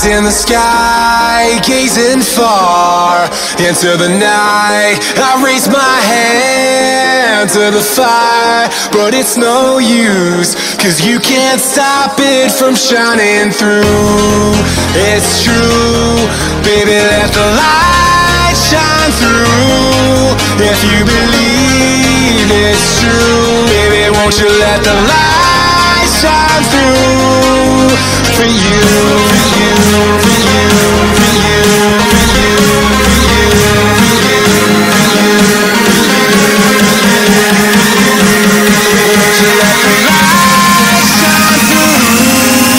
Eyes in the sky, gazing far into the night. I raise my hand to the fire, but it's no use, 'cause you can't stop it from shining through. It's true, baby, let the light shine through. If you believe it's true, baby, won't you let the light shine through? For you, for you, for you, for you, for you, for you, for you, won't you let the light shine through?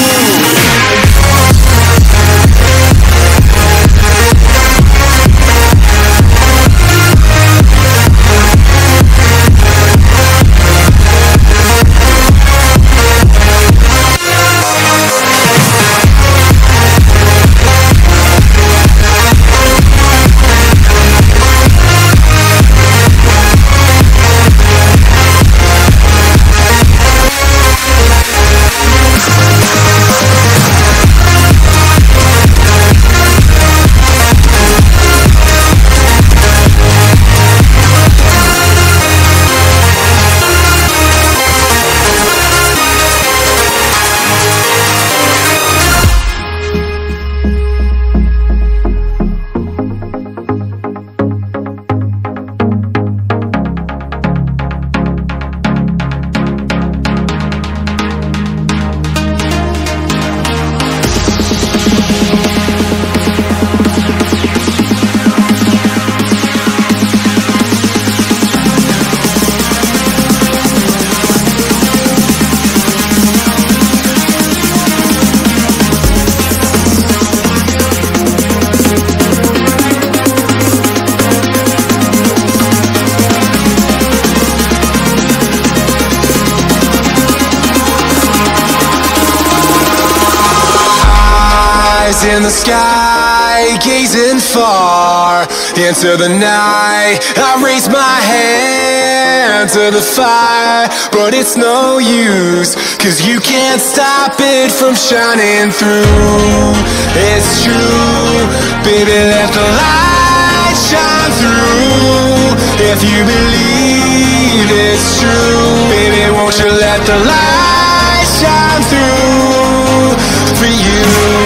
In the sky, gazing far into the night. I raise my hand to the fire, but it's no use, 'cause you can't stop it from shining through. It's true, baby, let the light shine through. If you believe it's true, baby, won't you let the light shine through? For you.